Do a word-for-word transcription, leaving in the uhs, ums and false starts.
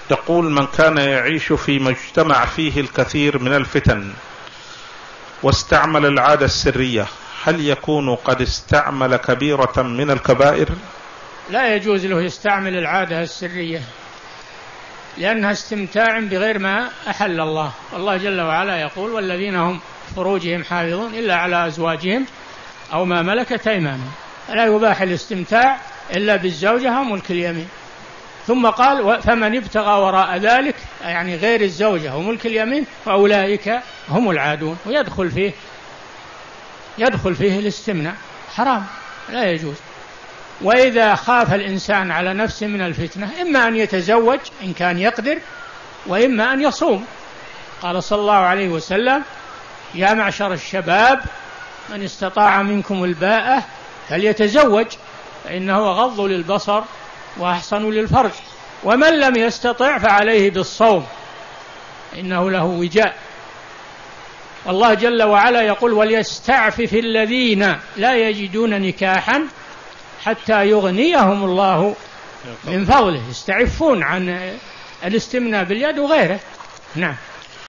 يقول: من كان يعيش في مجتمع فيه الكثير من الفتن واستعمل العادة السرية، هل يكون قد استعمل كبيرة من الكبائر؟ لا يجوز له يستعمل العادة السرية، لأنها استمتاع بغير ما أحل الله. الله جل وعلا يقول: والذين هم فروجهم حافظون إلا على أزواجهم أو ما ملكت أيمانهم. لا يباح الاستمتاع إلا بالزوجة أو ملك اليمين. ثم قال: فمن ابتغى وراء ذلك، يعني غير الزوجة وملك اليمين، فأولئك هم العادون. ويدخل فيه يدخل فيه الاستمناء، حرام، لا يجوز. وإذا خاف الإنسان على نفسه من الفتنة، إما أن يتزوج إن كان يقدر، وإما أن يصوم. قال صلى الله عليه وسلم: يا معشر الشباب من استطاع منكم الباءة فليتزوج، فإنه غض للبصر وأحسن للفرج، ومن لم يستطع فعليه بالصوم إنه له وجاء. والله جل وعلا يقول: وليستعفف الذين لا يجدون نكاحا حتى يغنيهم الله من فضله. يستعفون عن الاستمناء باليد وغيره. نعم.